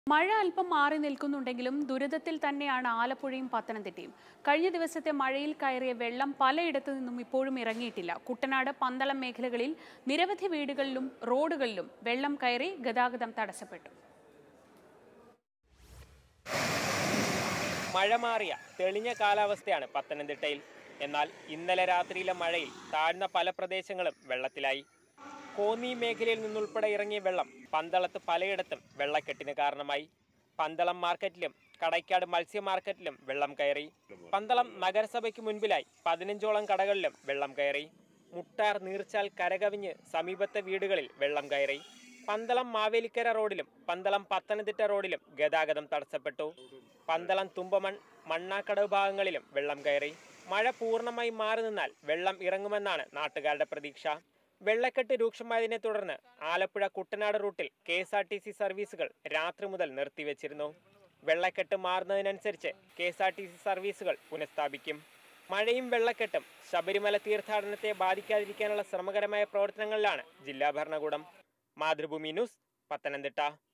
മഴ അല്പം മാറി നിൽക്കുന്നുണ്ടെങ്കിലും ദുരിതത്തിൽ തന്നെയാണ് ആലപ്പുഴയും പത്തനംതിട്ടയും. കഴിഞ്ഞ ദിവസത്തെ മഴയിൽ കയറിയ വെള്ളം പലയിടത്തു നിന്നും ഇപ്പോഴും ഇറങ്ങിയിട്ടില്ല. കുട്ടനാട്, പന്തളം മേഖലകളിൽ നിരവധി വീടുകളിലും റോഡുകളിലും വെള്ളം കയറി ഗതാഗതം തടസ്സപ്പെട്ടു. മഴ മാറിയ തെളിഞ്ഞ കാലാവസ്ഥയാണ് പത്തനംതിട്ടയിൽ. എന്നാൽ ഇന്നലെ രാത്രിയിലെ മഴയിൽ താഴ്ന്ന പല പ്രദേശങ്ങളും വെള്ളത്തിലായി. കോന്നി മേഖലയിൽ നിന്നുൾപ്പെടെ ഇറങ്ങിയ വെള്ളം പന്തളത്ത് പലയിടത്തും വെള്ളക്കെട്ടിന് കാരണമായി. പന്തളം മാർക്കറ്റിലും കടയ്ക്കാട് മത്സ്യ മാർക്കറ്റിലും വെള്ളം കയറി. പന്തളം നഗരസഭയ്ക്ക് മുൻപിലായി 15ഓളം കടകളിലും വെള്ളം കയറി. മുട്ടാർ, നീർച്ചാൽ കരകവിഞ്ഞ് സമീപത്തെ വീടുകളിൽ വെള്ളം കയറി. പന്തളം മാവേലിക്കര റോഡിലും പന്തളം പത്തനംതിട്ട റോഡിലും ഗതാഗതം തടസ്സപ്പെട്ടു. പന്തളം തുമ്പമൺ, മണ്ണാക്കടവ് ഭാഗങ്ങളിലും വെള്ളം കയറി. മഴ പൂർണ്ണമായി മാറി നിന്നാൽ വെള്ളം ഇറങ്ങുമെന്നാണ് നാട്ടുകാരുടെ പ്രതീക്ഷ. വെള്ളക്കെട്ട് രൂക്ഷമായതിനെ തുടർന്ന് ആലപ്പുഴ കുട്ടനാട് റൂട്ടിൽ KSRTC സർവീസുകൾ രാത്രി മുതൽ നിർത്തിവെച്ചിരുന്നു. വെള്ളക്കെട്ട് മാറുന്നതിനനുസരിച്ച് KSRTC സർവീസുകൾ പുനഃസ്ഥാപിക്കും. മഴയും വെള്ളക്കെട്ടും ശബരിമല തീർത്ഥാടനത്തെ ബാധിക്കാതിരിക്കാനുള്ള ശ്രമകരമായ പ്രവർത്തനങ്ങളിലാണ് ജില്ലാ ഭരണകൂടം. മാതൃഭൂമി ന്യൂസ്, പത്തനംതിട്ട.